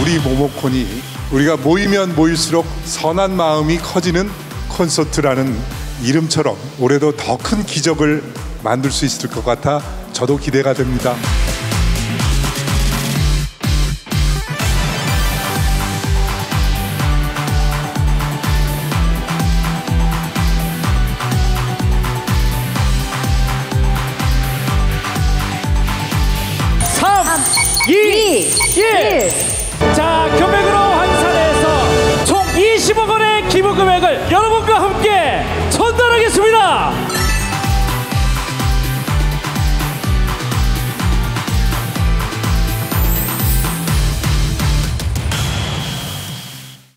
우리 모모콘이 우리가 모이면 모일수록 선한 마음이 커지는 콘서트라는 이름처럼 올해도 더 큰 기적을 만들 수 있을 것 같아 저도 기대가 됩니다. 자, 금액으로 환산해서 총 20억 원의 기부 금액을 여러분